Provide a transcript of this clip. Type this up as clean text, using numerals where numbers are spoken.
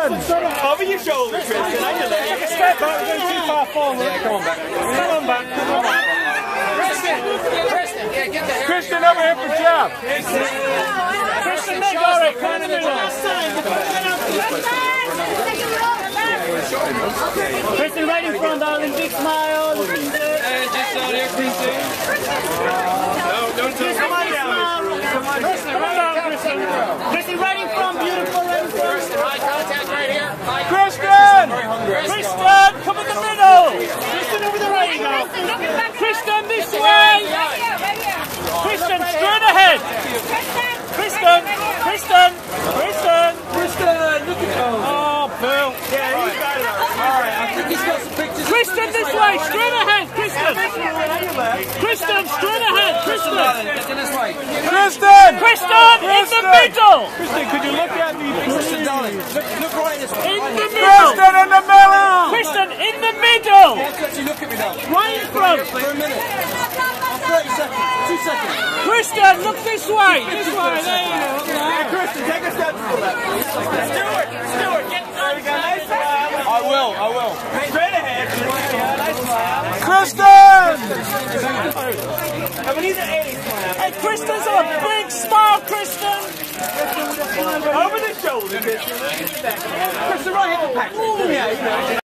Over your shoulder, Christian. On your leg. Take a step back, we're going too far forward. Yeah, come on back. Come on back, come on back. Christian, yeah, get the hair. Christian, over here for Jeff. Christian, they got it, kind of middle. Christian, right in front, darling. Big smile. Looking good. And just out here, Christian. No, don't do it. Come on down. Christian, come down, Christian. Christian, right in front, beautiful, right in front. Eye contact right here. Christian! Christian, come in the middle. Christian, over the right, you go. Christian, this way. Christian, straight ahead. Christian, Christian, Christian. Christian, look at those. Oh, Bill. Yeah, he's got it. All right, I think he's got some pictures. Christian, this way, straight ahead, Christian. Christian, straight ahead, Christian. Get this way. Christian! Christian, in the middle. Christian, could you look at me? Christian, darling. Look right this way. In the middle. Christian, in the middle. Christian, in the middle. Actually, look at me now. Right in front. For a minute. 30 seconds. 2 seconds. Christian, look this way. This way, there you go. Yeah, Christian, take a step to the left. Stuart, get there we go. Nice smile. I will. Straight ahead. Nice smile. Christian! I mean, he's an 80 smile. Hey, Christian's a big smile, Christian. Over the shoulder, Christian. Christian, right hit the pack. Yeah,